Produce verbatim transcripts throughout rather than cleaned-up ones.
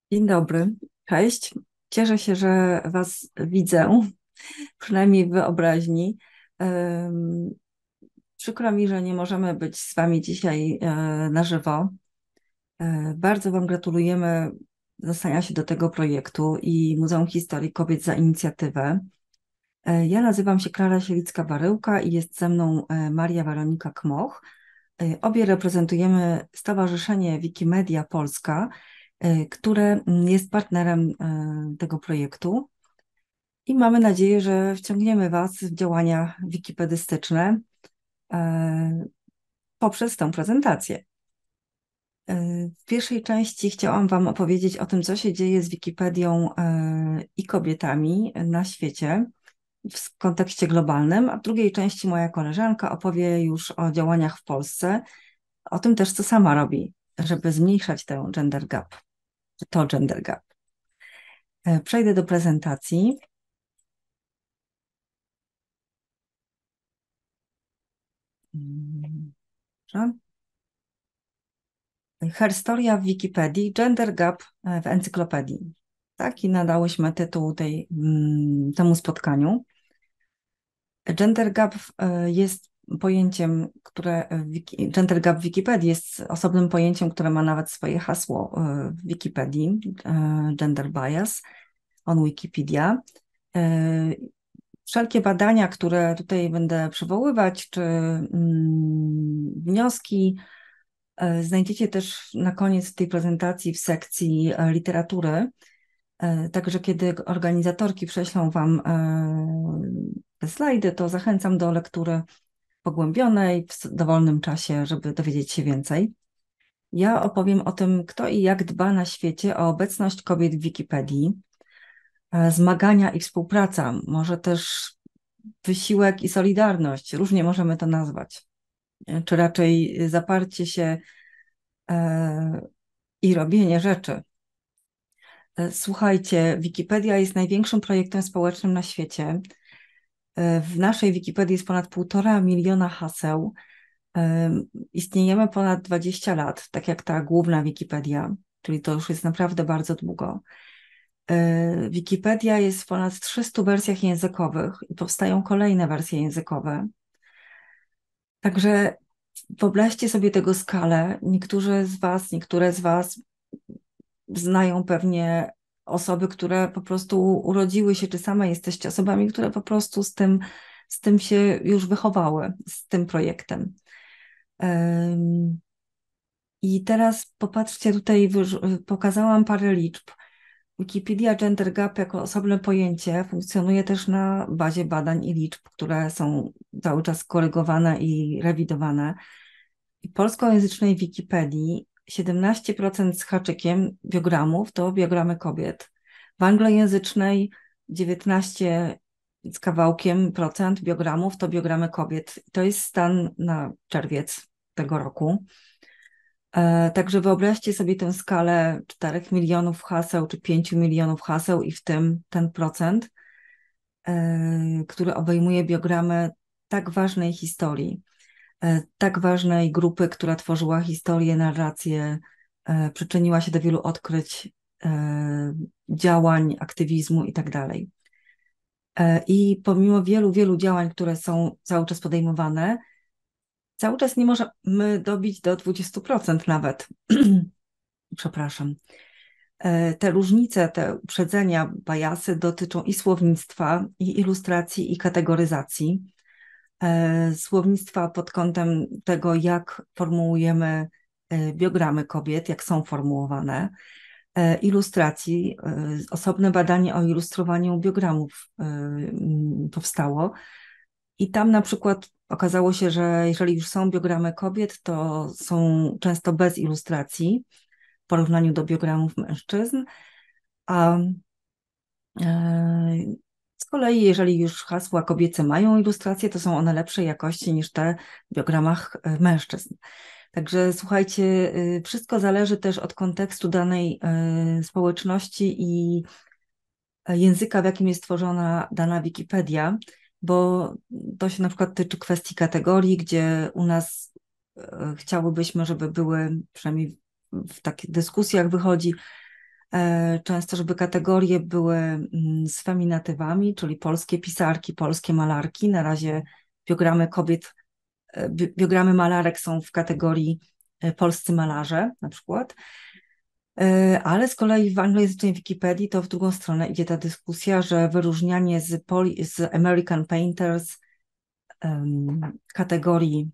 Dzień dobry, cześć. Cieszę się, że Was widzę, przynajmniej w wyobraźni. Em, Przykro mi, że nie możemy być z Wami dzisiaj e, na żywo. E, Bardzo Wam gratulujemy dostania się do tego projektu i Muzeum Historii Kobiet za inicjatywę. E, Ja nazywam się Klara Sielicka-Baryłka i jest ze mną e, Maria Weronika Kmoch. E, Obie reprezentujemy Stowarzyszenie Wikimedia Polska, e, które mm, jest partnerem e, tego projektu i mamy nadzieję, że wciągniemy Was w działania wikipedystyczne e, poprzez tę prezentację. E, W pierwszej części chciałam Wam opowiedzieć o tym, co się dzieje z Wikipedią e, i kobietami na świecie w kontekście globalnym, a w drugiej części moja koleżanka opowie już o działaniach w Polsce, o tym też, co sama robi, żeby zmniejszać tę gender gap, to gender gap. E, Przejdę do prezentacji. Mm, Dobrze. Herstoria w Wikipedii, gender gap e, w encyklopedii. Taki nadałyśmy tytuł tej, mm, temu spotkaniu. Gender gap e, jest pojęciem, które w Wiki, gender gap w Wikipedii jest osobnym pojęciem, które ma nawet swoje hasło e, w Wikipedii, e, gender bias on Wikipedia. E, Wszelkie badania, które tutaj będę przywoływać, czy mm, wnioski, e, znajdziecie też na koniec tej prezentacji w sekcji e, literatury. E, Także kiedy organizatorki prześlą Wam e, te slajdy, to zachęcam do lektury pogłębionej w dowolnym czasie, żeby dowiedzieć się więcej. Ja opowiem o tym, kto i jak dba na świecie o obecność kobiet w Wikipedii, e, zmagania i współpraca, może też wysiłek i solidarność, różnie możemy to nazwać, e, czy raczej zaparcie się e, i robienie rzeczy. E, Słuchajcie, Wikipedia jest największym projektem społecznym na świecie. E, W naszej Wikipedii jest ponad półtora miliona haseł. E, Istniejemy ponad dwadzieścia lat, tak jak ta główna Wikipedia, czyli to już jest naprawdę bardzo długo. E, Wikipedia jest w ponad trzystu wersjach językowych i powstają kolejne wersje językowe. Także wyobraźcie sobie tego skalę. Niektórzy z Was, niektóre z Was znają pewnie osoby, które po prostu urodziły się, czy same jesteście osobami, które po prostu z tym, z tym się już wychowały, z tym projektem. Ym, I teraz popatrzcie, tutaj wyż- pokazałam parę liczb. Wikipedia Gender Gap jako osobne pojęcie funkcjonuje też na bazie badań i liczb, które są cały czas korygowane i rewidowane. W polskojęzycznej Wikipedii siedemnaście procent z haczykiem biogramów to biogramy kobiet. W anglojęzycznej dziewiętnaście z kawałkiem procent biogramów to biogramy kobiet. To jest stan na czerwiec tego roku. E, Także wyobraźcie sobie tę skalę czterech milionów haseł czy pięciu milionów haseł i w tym ten procent, e, który obejmuje biogramy tak ważnej historii, e, tak ważnej grupy, która tworzyła historię, narrację, e, przyczyniła się do wielu odkryć, e, działań, aktywizmu i tak dalej. E, I pomimo wielu, wielu działań, które są cały czas podejmowane, cały czas nie możemy dobić do dwudziestu procent nawet. Przepraszam. E, Te różnice, te uprzedzenia, bajasy dotyczą i słownictwa, i ilustracji, i kategoryzacji. E, Słownictwa pod kątem tego, jak formułujemy e, biogramy kobiet, jak są formułowane. E, Ilustracji, e, osobne badanie o ilustrowaniu biogramów e, m, powstało. I tam na przykład okazało się, że jeżeli już są biogramy kobiet, to są często bez ilustracji w porównaniu do biogramów mężczyzn. A e, z kolei, jeżeli już hasła kobiece mają ilustracje, to są one lepszej jakości niż te w biogramach e, mężczyzn. Także słuchajcie, y, wszystko zależy też od kontekstu danej y, społeczności i języka, w jakim jest tworzona dana Wikipedia, bo to się na przykład tyczy kwestii kategorii, gdzie u nas y, chciałybyśmy, żeby były, przynajmniej w takich dyskusjach wychodzi, często, żeby kategorie były z feminatywami, czyli polskie pisarki, polskie malarki. Na razie biogramy kobiet, biogramy malarek są w kategorii polscy malarze na przykład. Ale z kolei w anglojęzycznej Wikipedii to w drugą stronę idzie ta dyskusja, że wyróżnianie z, poli, z American Painters um, kategorii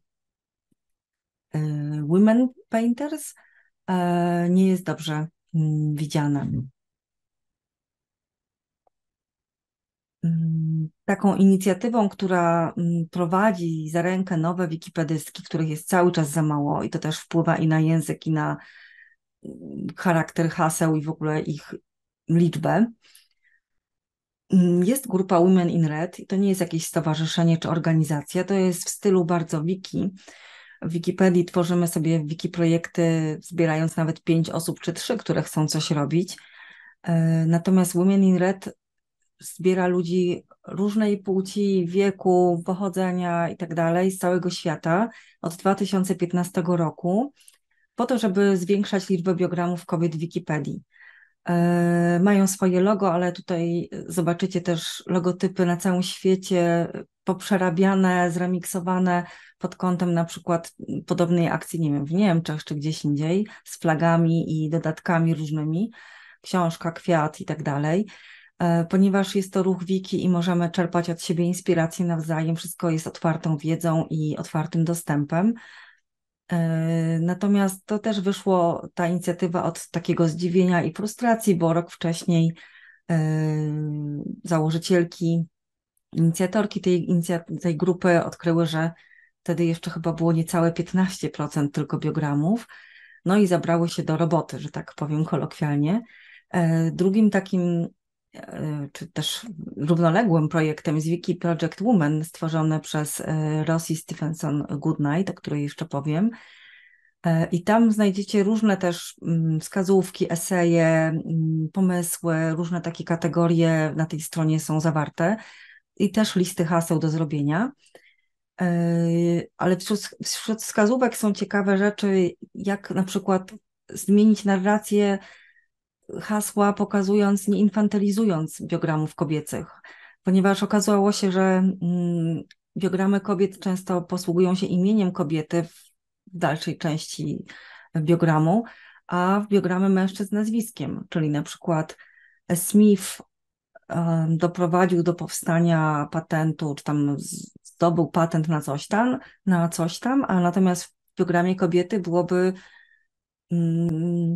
um, Women Painters um, nie jest dobrze um, widziane. Um, taką inicjatywą, która um, prowadzi za rękę nowe wikipedystki, których jest cały czas za mało i to też wpływa i na język, i na charakter haseł i w ogóle ich liczbę. Jest grupa Women in Red i to nie jest jakieś stowarzyszenie czy organizacja, to jest w stylu bardzo wiki. W Wikipedii tworzymy sobie wiki projekty, zbierając nawet pięć osób czy trzy, które chcą coś robić. Natomiast Women in Red zbiera ludzi różnej płci, wieku, pochodzenia i tak dalej z całego świata od dwa tysiące piętnastego roku po to, żeby zwiększać liczbę biogramów kobiet w Wikipedii. Mają swoje logo, ale tutaj zobaczycie też logotypy na całym świecie, poprzerabiane, zremiksowane pod kątem na przykład podobnej akcji, nie wiem, w Niemczech czy gdzieś indziej, z flagami i dodatkami różnymi, książka, kwiat i tak dalej. Ponieważ jest to ruch wiki i możemy czerpać od siebie inspiracje nawzajem, wszystko jest otwartą wiedzą i otwartym dostępem. Natomiast to też wyszło, ta inicjatywa, od takiego zdziwienia i frustracji, bo rok wcześniej założycielki, inicjatorki tej, tej grupy odkryły, że wtedy jeszcze chyba było niecałe piętnaście procent tylko biogramów, no i zabrały się do roboty, że tak powiem kolokwialnie. Drugim takim, czy też równoległym projektem jest Wiki Project Women, stworzone przez Rosie Stephenson Goodnight, o której jeszcze powiem. I tam znajdziecie różne też wskazówki, eseje, pomysły, różne takie kategorie na tej stronie są zawarte i też listy haseł do zrobienia. Ale wśród, wśród wskazówek są ciekawe rzeczy, jak na przykład zmienić narrację hasła, pokazując, nie infantylizując biogramów kobiecych, ponieważ okazało się, że biogramy kobiet często posługują się imieniem kobiety w dalszej części biogramu, a w biogramy mężczyzn nazwiskiem, czyli na przykład Smith doprowadził do powstania patentu, czy tam zdobył patent na coś tam, na coś tam, a natomiast w biogramie kobiety byłoby mm,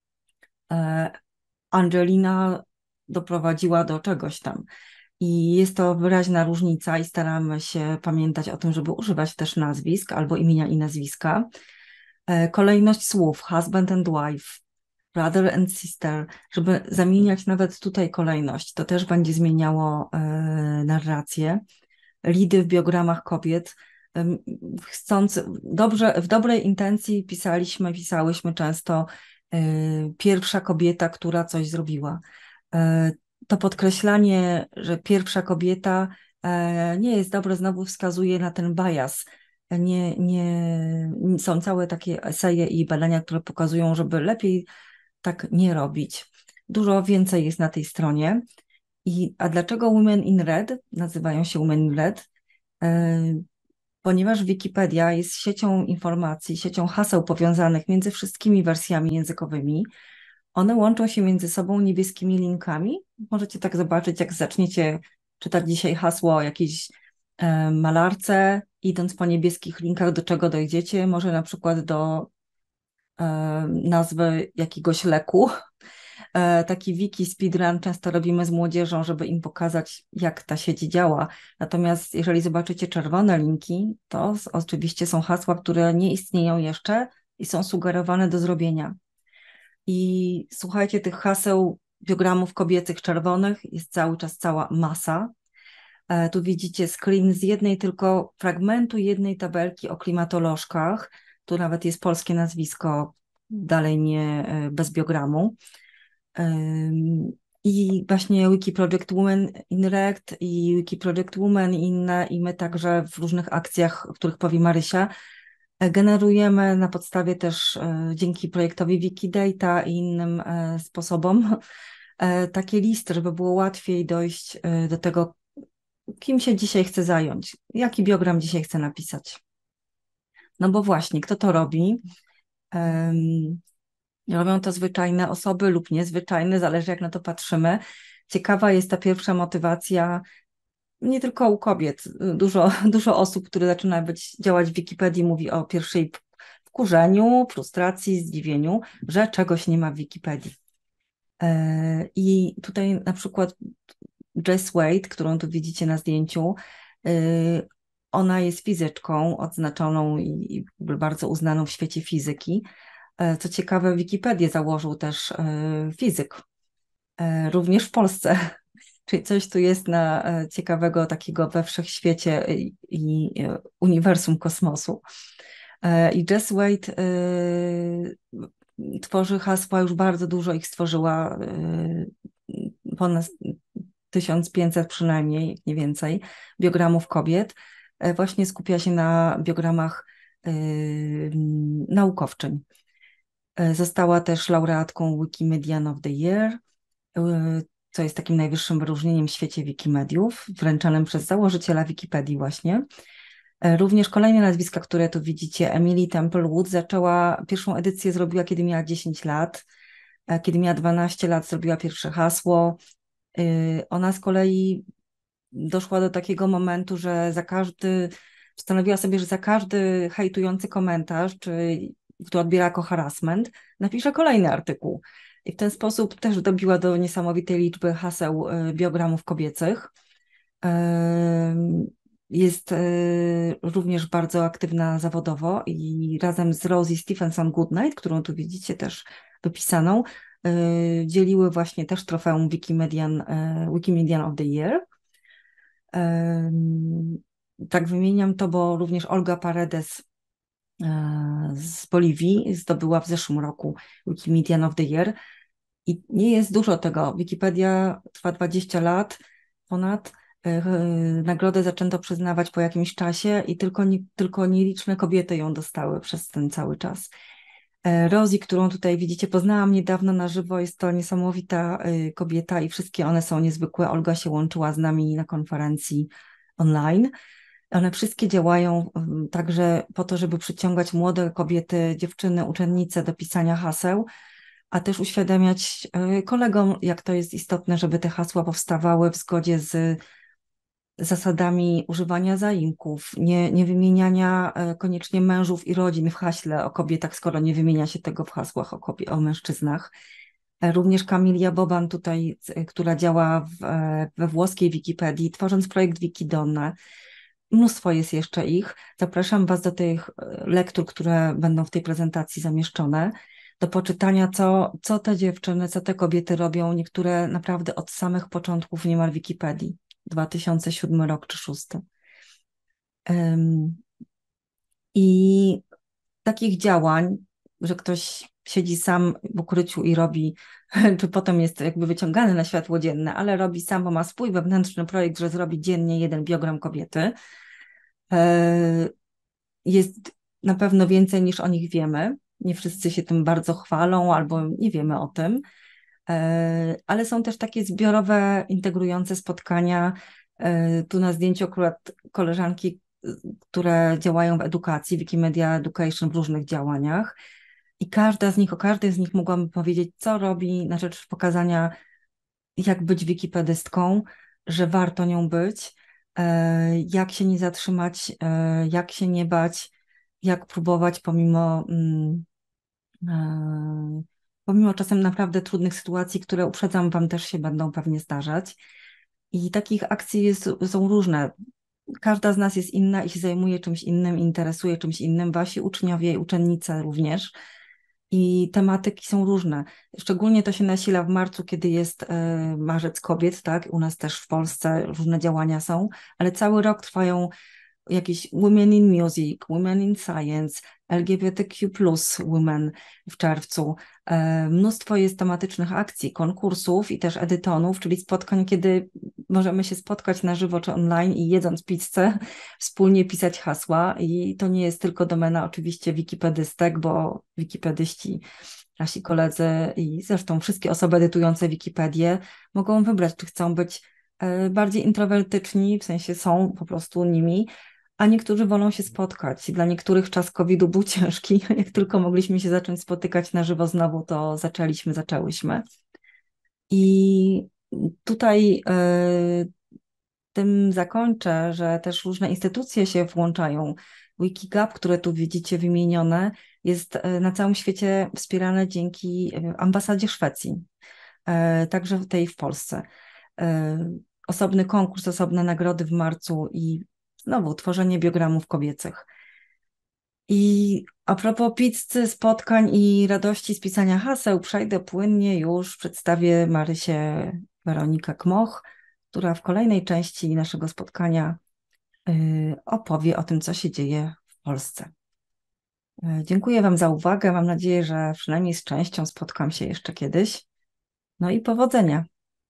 Angelina doprowadziła do czegoś tam. I jest to wyraźna różnica i staramy się pamiętać o tym, żeby używać też nazwisk albo imienia i nazwiska. Kolejność słów, husband and wife, brother and sister, żeby zamieniać nawet tutaj kolejność. To też będzie zmieniało e, narrację. Lidy w biogramach kobiet. E, chcąc, dobrze, w dobrej intencji pisaliśmy, pisałyśmy często e, pierwsza kobieta, która coś zrobiła. E, to podkreślanie, że pierwsza kobieta e, nie jest dobre, znowu wskazuje na ten bias. Nie, nie, są całe takie eseje i badania, które pokazują, żeby lepiej tak nie robić. Dużo więcej jest na tej stronie. I, a dlaczego Women in Red nazywają się Women in Red? E, ponieważ Wikipedia jest siecią informacji, siecią haseł powiązanych między wszystkimi wersjami językowymi. One łączą się między sobą niebieskimi linkami. Możecie tak zobaczyć, jak zaczniecie czytać dzisiaj hasło o jakiejś e, malarce, idąc po niebieskich linkach, do czego dojdziecie? Może na przykład do e, nazwy jakiegoś leku. E, taki wiki speedrun często robimy z młodzieżą, żeby im pokazać, jak ta sieć działa. Natomiast jeżeli zobaczycie czerwone linki, to oczywiście są hasła, które nie istnieją jeszcze i są sugerowane do zrobienia. I słuchajcie, tych haseł, biogramów kobiecych czerwonych jest cały czas cała masa. E, tu widzicie screen z jednej tylko fragmentu, jednej tabelki o klimatolożkach. Tu nawet jest polskie nazwisko, dalej nie bez biogramu. E, I właśnie Wiki Project Women in Red i Wiki Project Women i inne, i my także w różnych akcjach, o których powie Marysia, Generujemy na podstawie też dzięki projektowi Wikidata i innym sposobom takie listy, żeby było łatwiej dojść do tego, kim się dzisiaj chce zająć, jaki biogram dzisiaj chce napisać. No bo właśnie, kto to robi? Um, robią to zwyczajne osoby lub niezwyczajne, zależy jak na to patrzymy. Ciekawa jest ta pierwsza motywacja, nie tylko u kobiet. Dużo, dużo osób, które zaczyna być, działać w Wikipedii, mówi o pierwszej wkurzeniu, frustracji, zdziwieniu, że czegoś nie ma w Wikipedii. I tutaj na przykład Jess Wade, którą tu widzicie na zdjęciu, ona jest fizyczką odznaczoną i bardzo uznaną w świecie fizyki. Co ciekawe, Wikipedię założył też fizyk, również w Polsce. Czyli coś tu jest na ciekawego takiego we wszechświecie i, i uniwersum kosmosu. I Jess Wade tworzy hasła, już bardzo dużo ich stworzyła, ponad tysiąc pięćset przynajmniej, nie więcej, biogramów kobiet. Właśnie skupia się na biogramach naukowczyń. Została też laureatką Wikimedian of the Year, co jest takim najwyższym wyróżnieniem w świecie Wikimediów, wręczanym przez założyciela Wikipedii właśnie. Również kolejne nazwiska, które tu widzicie, Emily Temple Wood zaczęła, pierwszą edycję zrobiła, kiedy miała dziesięć lat, kiedy miała dwanaście lat zrobiła pierwsze hasło. Ona z kolei doszła do takiego momentu, że za każdy, postanowiła sobie, że za każdy hejtujący komentarz, czy który odbiera jako harassment, napisze kolejny artykuł. I w ten sposób też dobiła do niesamowitej liczby haseł biogramów kobiecych. Jest również bardzo aktywna zawodowo i razem z Rosie Stephenson Goodnight, którą tu widzicie też wypisaną, dzieliły właśnie też trofeum Wikimedian, Wikimedian of the Year. Tak wymieniam to, bo również Olga Paredes z Boliwii zdobyła w zeszłym roku Wikimedian of the Year. I nie jest dużo tego. Wikipedia trwa dwadzieścia lat ponad. Nagrodę zaczęto przyznawać po jakimś czasie i tylko, nie, tylko nieliczne kobiety ją dostały przez ten cały czas. Rosie, którą tutaj widzicie, poznałam niedawno na żywo, jest to niesamowita kobieta i wszystkie one są niezwykłe. Olga się łączyła z nami na konferencji online. One wszystkie działają także po to, żeby przyciągać młode kobiety, dziewczyny, uczennice do pisania haseł, a też uświadamiać kolegom, jak to jest istotne, żeby te hasła powstawały w zgodzie z zasadami używania zaimków, nie, nie wymieniania koniecznie mężów i rodzin w haśle o kobietach, skoro nie wymienia się tego w hasłach o, kobie, o mężczyznach. Również Kamilia Boban tutaj, która działa w, we włoskiej Wikipedii, tworząc projekt Wikidonne. Mnóstwo jest jeszcze ich. Zapraszam Was do tych lektur, które będą w tej prezentacji zamieszczone, do poczytania, co, co te dziewczyny, co te kobiety robią, niektóre naprawdę od samych początków niemal Wikipedii. dwa tysiące siódmy rok czy szósty. Um, I takich działań, że ktoś siedzi sam w ukryciu i robi, czy potem jest jakby wyciągany na światło dzienne, ale robi sam, bo ma swój wewnętrzny projekt, że zrobi dziennie jeden biogram kobiety, jest na pewno więcej niż o nich wiemy. Nie wszyscy się tym bardzo chwalą albo nie wiemy o tym, ale są też takie zbiorowe, integrujące spotkania. Tu na zdjęciu akurat koleżanki, które działają w edukacji, Wikimedia Education w różnych działaniach i każda z nich, o każdej z nich mogłabym powiedzieć, co robi na rzecz pokazania, jak być wikipedystką, że warto nią być, jak się nie zatrzymać, jak się nie bać, jak próbować pomimo pomimo czasem naprawdę trudnych sytuacji, które uprzedzam Wam też się będą pewnie zdarzać. I takich akcji jest, są różne. Każda z nas jest inna i się zajmuje czymś innym, interesuje czymś innym. Wasi uczniowie i uczennice również. I tematyki są różne. Szczególnie to się nasila w marcu, kiedy jest e, Marzec Kobiet, tak? U nas też w Polsce różne działania są, ale cały rok trwają jakieś Women in Music, Women in Science, L G B T Q plus Women w czerwcu. Mnóstwo jest tematycznych akcji, konkursów i też edytonów, czyli spotkań, kiedy możemy się spotkać na żywo czy online i jedząc pizzę, wspólnie pisać hasła. I to nie jest tylko domena oczywiście wikipedystek, bo wikipedyści, nasi koledzy i zresztą wszystkie osoby edytujące Wikipedię mogą wybrać, czy chcą być bardziej introwertyczni, w sensie są po prostu nimi, a niektórzy wolą się spotkać. Dla niektórych czas kowida był ciężki. Jak tylko mogliśmy się zacząć spotykać na żywo znowu, to zaczęliśmy, zaczęłyśmy. I tutaj tym zakończę, że też różne instytucje się włączają. Wikigap, które tu widzicie wymienione, jest na całym świecie wspierane dzięki ambasadzie Szwecji, także tej w Polsce. Osobny konkurs, osobne nagrody w marcu i znowu tworzenie biogramów kobiecych. I a propos pizzy, spotkań i radości z pisania haseł, przejdę płynnie już, przedstawię Marysię Weronika Kmoch, która w kolejnej części naszego spotkania opowie o tym, co się dzieje w Polsce. Dziękuję Wam za uwagę. Mam nadzieję, że przynajmniej z częścią spotkam się jeszcze kiedyś. No i powodzenia.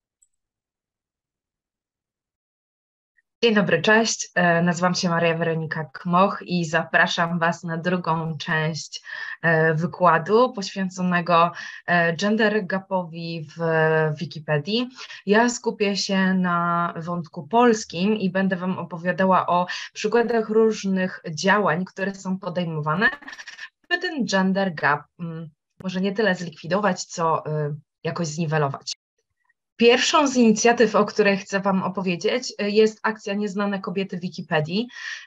Dzień dobry, cześć. Nazywam się Maria Weronika Kmoch i zapraszam Was na drugą część wykładu poświęconego gender gapowi w Wikipedii. Ja skupię się na wątku polskim i będę Wam opowiadała o przykładach różnych działań, które są podejmowane, by ten gender gap może nie tyle zlikwidować, co jakoś zniwelować. Pierwszą z inicjatyw, o której chcę Wam opowiedzieć, jest akcja Nieznane kobiety w Wikipedii.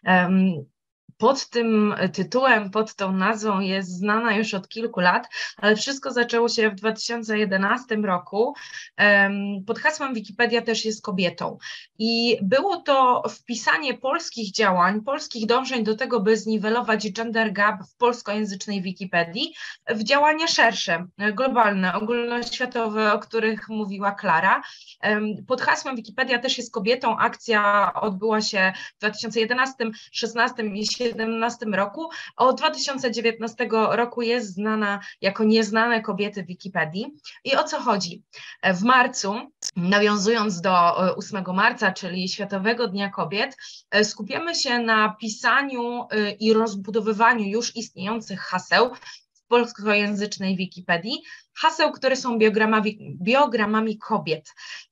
Pod tym tytułem, pod tą nazwą jest znana już od kilku lat, ale wszystko zaczęło się w dwa tysiące jedenastym roku pod hasłem Wikipedia też jest kobietą. I było to wpisanie polskich działań, polskich dążeń do tego, by zniwelować gender gap w polskojęzycznej Wikipedii w działania szersze, globalne, ogólnoświatowe, o których mówiła Klara. Pod hasłem Wikipedia też jest kobietą akcja odbyła się w dwa tysiące jedenastym, szesnastym i dwa tysiące siedemnastym roku. Od dwa tysiące dziewiętnastego roku jest znana jako Nieznane kobiety w Wikipedii. I o co chodzi? W marcu, nawiązując do ósmego marca, czyli Światowego Dnia Kobiet, skupiamy się na pisaniu i rozbudowywaniu już istniejących haseł w polskojęzycznej Wikipedii, haseł, które są biogramami, biogramami kobiet.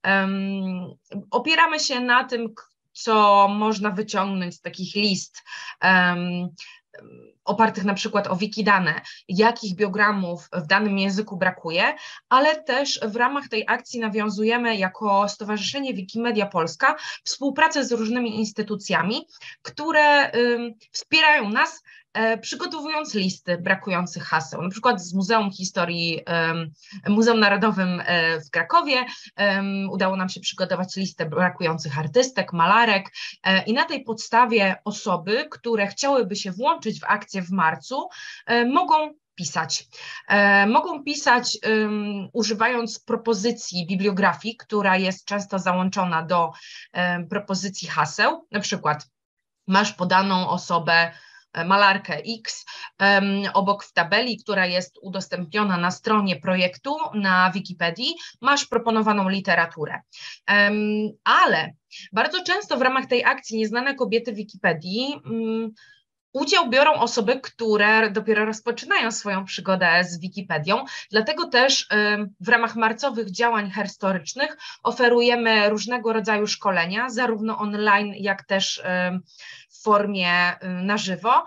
Um, opieramy się na tym, co można wyciągnąć z takich list um, opartych na przykład o Wikidane, jakich biogramów w danym języku brakuje, ale też w ramach tej akcji nawiązujemy jako Stowarzyszenie Wikimedia Polska współpracę z różnymi instytucjami, które um, wspierają nas, e, przygotowując listy brakujących haseł, na przykład z Muzeum Historii, um, Muzeum Narodowym e, w Krakowie um, udało nam się przygotować listę brakujących artystek, malarek e, i na tej podstawie osoby, które chciałyby się włączyć w akcję w marcu, e, mogą pisać. E, mogą pisać um, używając propozycji bibliografii, która jest często załączona do um, propozycji haseł, na przykład masz podaną osobę, malarkę X, um, obok w tabeli, która jest udostępniona na stronie projektu na Wikipedii, masz proponowaną literaturę. Um, ale bardzo często w ramach tej akcji Nieznane kobiety w Wikipedii um, udział biorą osoby, które dopiero rozpoczynają swoją przygodę z Wikipedią, dlatego też w ramach marcowych działań historycznych oferujemy różnego rodzaju szkolenia, zarówno online, jak też w formie na żywo,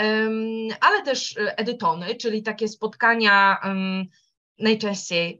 ale też edytony, czyli takie spotkania najczęściej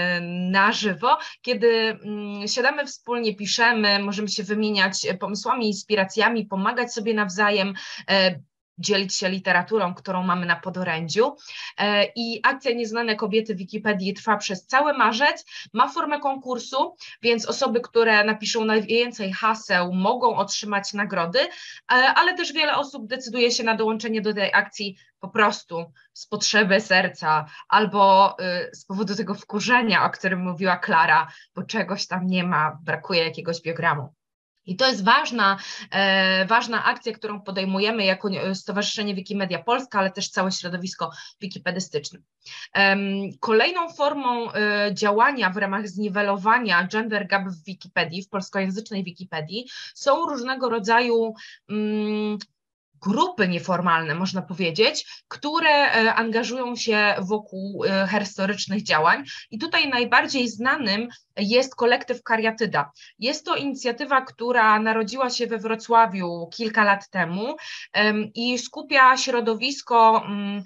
na żywo, kiedy siadamy wspólnie, piszemy, możemy się wymieniać pomysłami, inspiracjami, pomagać sobie nawzajem, dzielić się literaturą, którą mamy na podorędziu. I akcja Nieznane kobiety w Wikipedii trwa przez cały marzec, ma formę konkursu, więc osoby, które napiszą najwięcej haseł, mogą otrzymać nagrody, ale też wiele osób decyduje się na dołączenie do tej akcji po prostu z potrzeby serca albo z powodu tego wkurzenia, o którym mówiła Klara, bo czegoś tam nie ma, brakuje jakiegoś biogramu. I to jest ważna, e, ważna akcja, którą podejmujemy jako Stowarzyszenie Wikimedia Polska, ale też całe środowisko wikipedystyczne. E, kolejną formą e, działania w ramach zniwelowania gender gap w Wikipedii, w polskojęzycznej Wikipedii, są różnego rodzaju mm, grupy nieformalne, można powiedzieć, które angażują się wokół herystorycznych działań. I tutaj najbardziej znanym jest kolektyw Kariatyda. Jest to inicjatywa, która narodziła się we Wrocławiu kilka lat temu i skupia środowisko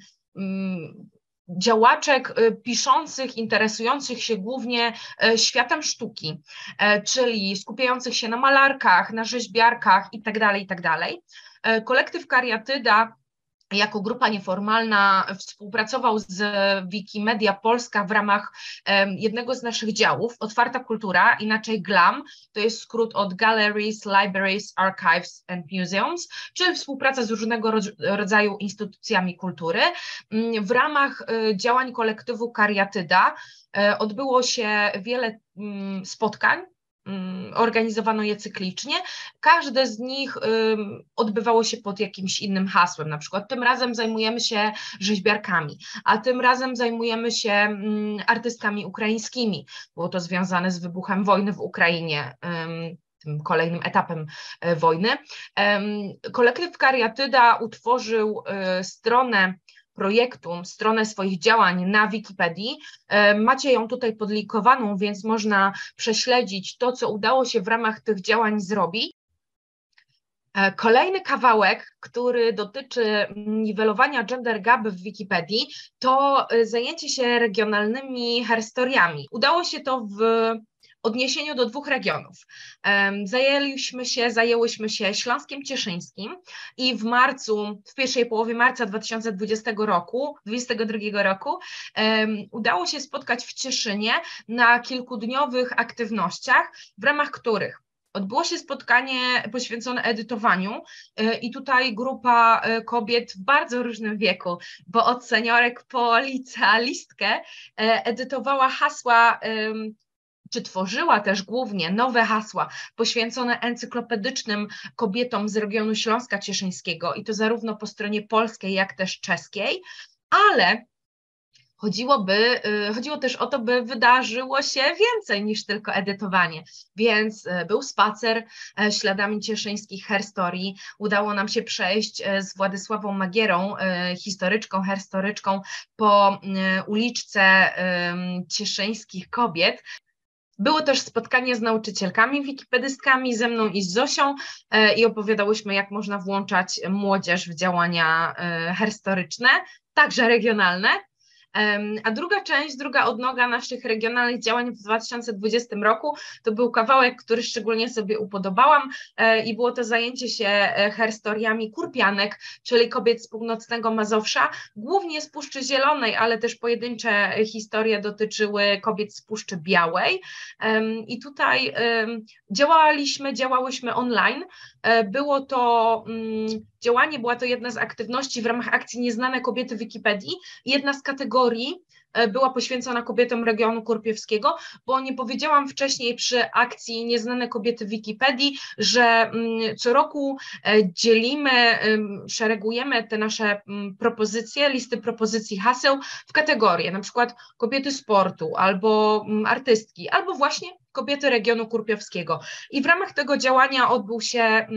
działaczek piszących, interesujących się głównie światem sztuki, czyli skupiających się na malarkach, na rzeźbiarkach itd., itd. Kolektyw Kariatyda jako grupa nieformalna współpracował z Wikimedia Polska w ramach jednego z naszych działów, Otwarta Kultura, inaczej GLAM, to jest skrót od Galleries, Libraries, Archives and Museums, czyli współpraca z różnego rodzaju instytucjami kultury. W ramach działań kolektywu Kariatyda odbyło się wiele spotkań, organizowano je cyklicznie, każde z nich odbywało się pod jakimś innym hasłem, na przykład tym razem zajmujemy się rzeźbiarkami, a tym razem zajmujemy się artystkami ukraińskimi, było to związane z wybuchem wojny w Ukrainie, tym kolejnym etapem wojny. Kolektyw Kariatyda utworzył stronę projektu, stronę swoich działań na Wikipedii. Macie ją tutaj podlinkowaną, więc można prześledzić to, co udało się w ramach tych działań zrobić. Kolejny kawałek, który dotyczy niwelowania gender gap w Wikipedii, to zajęcie się regionalnymi herystoriami. Udało się to w odniesieniu do dwóch regionów. Zajęliśmy się, zajęłyśmy się Śląskiem Cieszyńskim i w marcu, w pierwszej połowie marca dwa tysiące dwudziestego roku, dwudziestego drugiego roku udało się spotkać w Cieszynie na kilkudniowych aktywnościach, w ramach których odbyło się spotkanie poświęcone edytowaniu i tutaj grupa kobiet w bardzo różnym wieku, bo od seniorek po licealistkę edytowała hasła, czy tworzyła też głównie nowe hasła poświęcone encyklopedycznym kobietom z regionu Śląska Cieszyńskiego i to zarówno po stronie polskiej, jak też czeskiej, ale chodziłoby, chodziło też o to, by wydarzyło się więcej niż tylko edytowanie, więc był spacer śladami cieszyńskich herstorii, udało nam się przejść z Władysławą Magierą, historyczką, herstoryczką, po uliczce cieszyńskich kobiet. Było też spotkanie z nauczycielkami, wikipedystkami, ze mną i z Zosią i opowiadałyśmy, jak można włączać młodzież w działania herystoryczne, także regionalne. A druga część, druga odnoga naszych regionalnych działań w dwa tysiące dwudziestym roku to był kawałek, który szczególnie sobie upodobałam i było to zajęcie się herstoriami kurpianek, czyli kobiet z północnego Mazowsza, głównie z Puszczy Zielonej, ale też pojedyncze historie dotyczyły kobiet z Puszczy Białej i tutaj działaliśmy, działałyśmy online. Było to działanie, była to jedna z aktywności w ramach akcji Nieznane Kobiety w Wikipedii. Jedna z kategorii była poświęcona kobietom regionu kurpiowskiego, bo nie powiedziałam wcześniej przy akcji Nieznane Kobiety w Wikipedii, że co roku dzielimy, szeregujemy te nasze propozycje, listy propozycji haseł w kategorie, na przykład kobiety sportu, albo artystki, albo właśnie kobiety regionu kurpiowskiego. I w ramach tego działania odbył się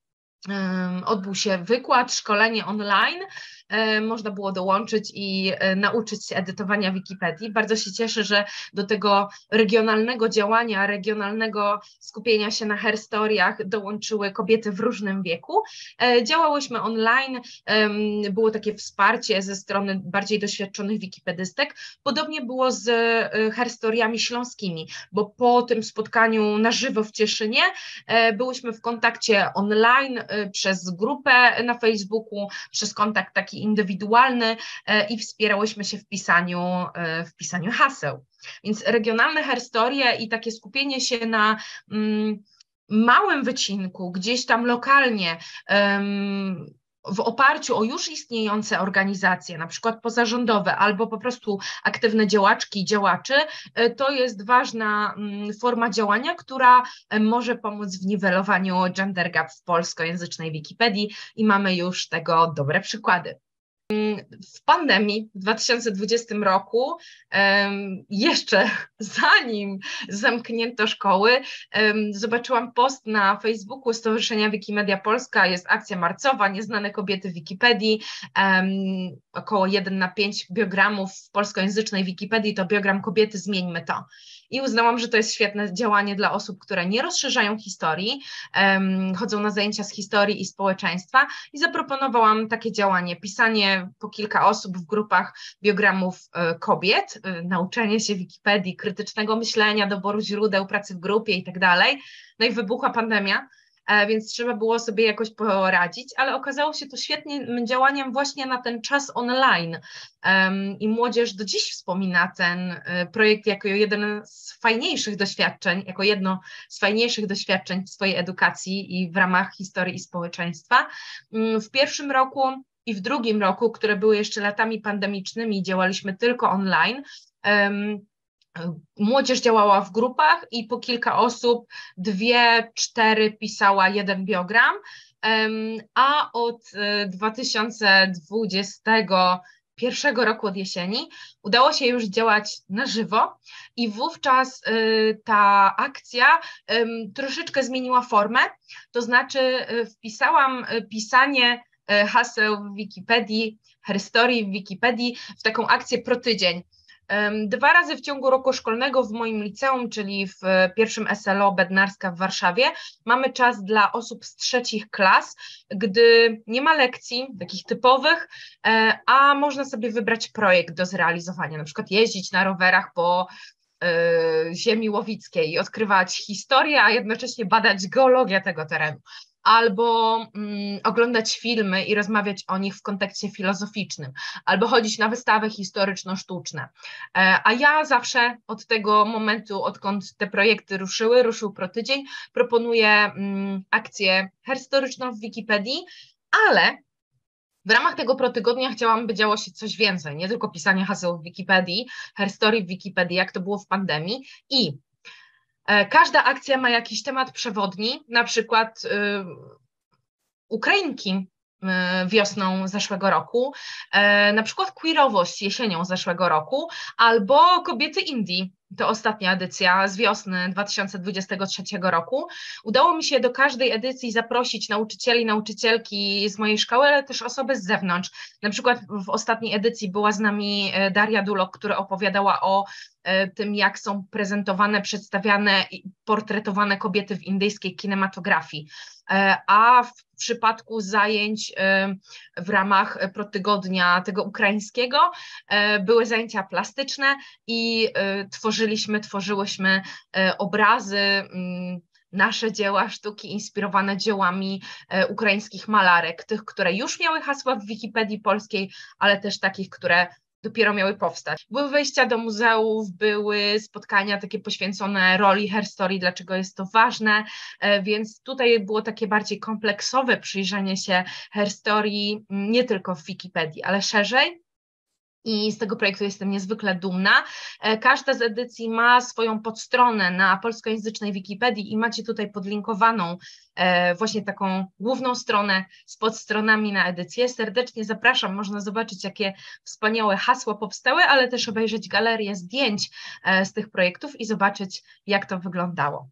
Odbył się wykład, szkolenie online, można było dołączyć i nauczyć się edytowania Wikipedii. Bardzo się cieszę, że do tego regionalnego działania, regionalnego skupienia się na herstoriach dołączyły kobiety w różnym wieku. Działałyśmy online, było takie wsparcie ze strony bardziej doświadczonych wikipedystek. Podobnie było z herstoriami śląskimi, bo po tym spotkaniu na żywo w Cieszynie byłyśmy w kontakcie online przez grupę na Facebooku, przez kontakt taki indywidualny i wspierałyśmy się w pisaniu, w pisaniu haseł. Więc regionalne herstorie i takie skupienie się na mm, małym wycinku, gdzieś tam lokalnie, um, w oparciu o już istniejące organizacje, na przykład pozarządowe albo po prostu aktywne działaczki i działaczy, to jest ważna forma działania, która może pomóc w niwelowaniu gender gap w polskojęzycznej Wikipedii i mamy już tego dobre przykłady. W pandemii w dwa tysiące dwudziestym roku, um, jeszcze zanim zamknięto szkoły, um, zobaczyłam post na Facebooku Stowarzyszenia Wikimedia Polska, jest akcja marcowa, nieznane kobiety w Wikipedii, um, około jeden na pięć biogramów w polskojęzycznej Wikipedii to biogram kobiety, zmieńmy to. I uznałam, że to jest świetne działanie dla osób, które nie rozszerzają historii, um, chodzą na zajęcia z historii i społeczeństwa i zaproponowałam takie działanie, pisanie po kilka osób w grupach biogramów y, kobiet, y, nauczenie się Wikipedii, krytycznego myślenia, doboru źródeł, pracy w grupie i tak dalej. No i wybuchła pandemia, e, więc trzeba było sobie jakoś poradzić, ale okazało się to świetnym działaniem właśnie na ten czas online. Um, I młodzież do dziś wspomina ten y, projekt jako jeden z fajniejszych doświadczeń, jako jedno z fajniejszych doświadczeń w swojej edukacji i w ramach historii i społeczeństwa. Um, w pierwszym roku i w drugim roku, które były jeszcze latami pandemicznymi, działaliśmy tylko online. Um, Młodzież działała w grupach i po kilka osób, dwie, cztery pisała jeden biogram, um, a od y, dwa tysiące dwudziestego pierwszego roku od jesieni udało się już działać na żywo i wówczas y, ta akcja y, troszeczkę zmieniła formę, to znaczy y, wpisałam y, pisanie y, haseł w Wikipedii, herstorii w Wikipedii w taką akcję pro tydzień. Dwa razy w ciągu roku szkolnego w moim liceum, czyli w pierwszym S L O Bednarska w Warszawie, mamy czas dla osób z trzecich klas, gdy nie ma lekcji takich typowych, a można sobie wybrać projekt do zrealizowania, na przykład jeździć na rowerach po ziemi łowickiej i odkrywać historię, a jednocześnie badać geologię tego terenu. Albo mm, oglądać filmy i rozmawiać o nich w kontekście filozoficznym, albo chodzić na wystawy historyczno-sztuczne. E, a ja zawsze od tego momentu, odkąd te projekty ruszyły, ruszył pro tydzień, proponuję mm, akcję historyczną w Wikipedii, ale w ramach tego protygodnia chciałam, by działo się coś więcej, nie tylko pisanie haseł w Wikipedii, herstorii w Wikipedii, jak to było w pandemii i każda akcja ma jakiś temat przewodni, na przykład y, Ukrainki y, wiosną zeszłego roku, y, na przykład queerowość jesienią zeszłego roku, albo kobiety Indii. To ostatnia edycja z wiosny dwa tysiące dwudziestego trzeciego roku. Udało mi się do każdej edycji zaprosić nauczycieli, nauczycielki z mojej szkoły, ale też osoby z zewnątrz. Na przykład w ostatniej edycji była z nami Daria Dulok, która opowiadała o tym, jak są prezentowane, przedstawiane i portretowane kobiety w indyjskiej kinematografii. A w przypadku zajęć w ramach protygodnia tego ukraińskiego były zajęcia plastyczne i tworzyliśmy, tworzyłyśmy obrazy, nasze dzieła sztuki inspirowane dziełami ukraińskich malarek, tych, które już miały hasła w Wikipedii polskiej, ale też takich, które dopiero miały powstać. Były wejścia do muzeów, były spotkania takie poświęcone roli herstorii, dlaczego jest to ważne, więc tutaj było takie bardziej kompleksowe przyjrzenie się herstorii nie tylko w Wikipedii, ale szerzej. I z tego projektu jestem niezwykle dumna. Każda z edycji ma swoją podstronę na polskojęzycznej Wikipedii i macie tutaj podlinkowaną właśnie taką główną stronę z podstronami na edycję. Serdecznie zapraszam, można zobaczyć, jakie wspaniałe hasła powstały, ale też obejrzeć galerię zdjęć z tych projektów i zobaczyć, jak to wyglądało.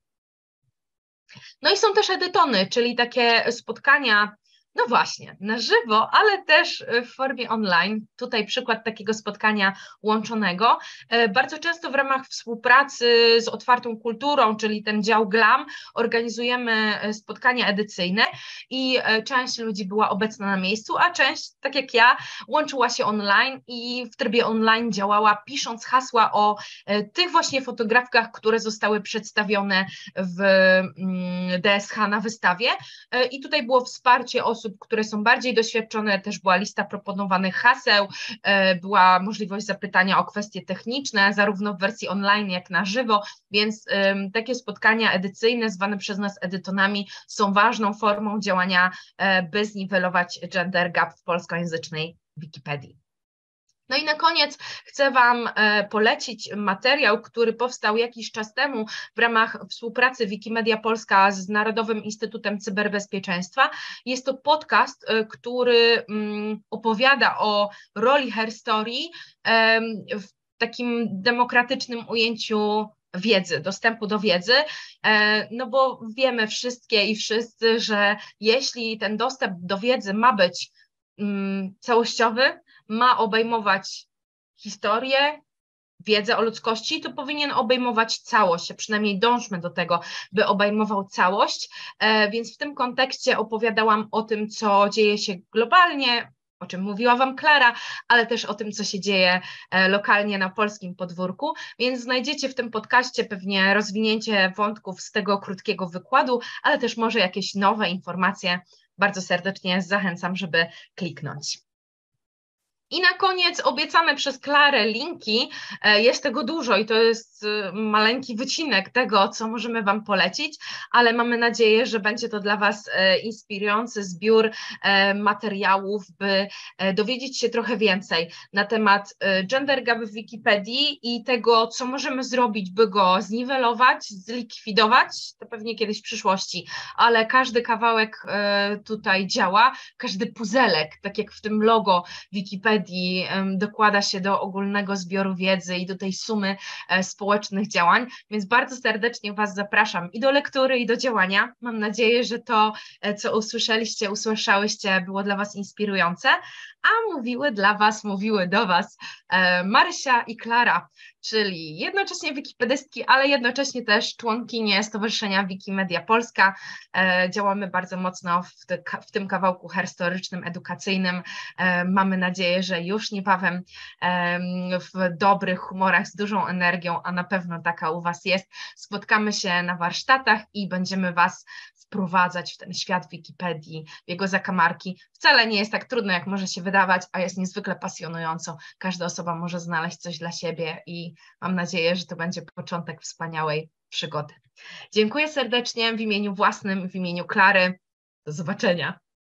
No i są też edytony, czyli takie spotkania, no właśnie, na żywo, ale też w formie online. Tutaj przykład takiego spotkania łączonego. Bardzo często w ramach współpracy z Otwartą Kulturą, czyli ten dział GLAM, organizujemy spotkania edycyjne i część ludzi była obecna na miejscu, a część, tak jak ja, łączyła się online i w trybie online działała, pisząc hasła o tych właśnie fotografkach, które zostały przedstawione w D S H na wystawie. I tutaj było wsparcie osób osób, które są bardziej doświadczone, też była lista proponowanych haseł, była możliwość zapytania o kwestie techniczne, zarówno w wersji online, jak na żywo, więc takie spotkania edycyjne, zwane przez nas edytonami, są ważną formą działania, by zniwelować gender gap w polskojęzycznej Wikipedii. No i na koniec chcę Wam polecić materiał, który powstał jakiś czas temu w ramach współpracy Wikimedia Polska z Narodowym Instytutem Cyberbezpieczeństwa. Jest to podcast, który opowiada o roli Herstory w takim demokratycznym ujęciu wiedzy, dostępu do wiedzy, no bo wiemy wszystkie i wszyscy, że jeśli ten dostęp do wiedzy ma być całościowy, ma obejmować historię, wiedzę o ludzkości, to powinien obejmować całość, a przynajmniej dążmy do tego, by obejmował całość, więc w tym kontekście opowiadałam o tym, co dzieje się globalnie, o czym mówiła Wam Klara, ale też o tym, co się dzieje lokalnie na polskim podwórku, więc znajdziecie w tym podcaście pewnie rozwinięcie wątków z tego krótkiego wykładu, ale też może jakieś nowe informacje. Bardzo serdecznie zachęcam, żeby kliknąć. I na koniec obiecane przez Klarę linki, jest tego dużo i to jest maleńki wycinek tego, co możemy Wam polecić, ale mamy nadzieję, że będzie to dla Was inspirujący zbiór materiałów, by dowiedzieć się trochę więcej na temat gender gap w Wikipedii i tego, co możemy zrobić, by go zniwelować, zlikwidować, to pewnie kiedyś w przyszłości, ale każdy kawałek tutaj działa, każdy puzelek, tak jak w tym logo Wikipedii, dokłada się do ogólnego zbioru wiedzy i do tej sumy społecznych działań, więc bardzo serdecznie Was zapraszam i do lektury, i do działania. Mam nadzieję, że to, co usłyszeliście, usłyszałyście, było dla Was inspirujące, a mówiły dla Was, mówiły do Was Marysia i Klara, czyli jednocześnie wikipedystki, ale jednocześnie też członkinie Stowarzyszenia Wikimedia Polska. Działamy bardzo mocno w, te, w tym kawałku herstorycznym, edukacyjnym. Mamy nadzieję, że już niebawem w dobrych humorach, z dużą energią, a na pewno taka u Was jest, spotkamy się na warsztatach i będziemy Was wprowadzać w ten świat Wikipedii, w jego zakamarki. Wcale nie jest tak trudno, jak może się wydawać, a jest niezwykle pasjonująco. Każda osoba może znaleźć coś dla siebie i mam nadzieję, że to będzie początek wspaniałej przygody. Dziękuję serdecznie w imieniu własnym, w imieniu Klary. Do zobaczenia.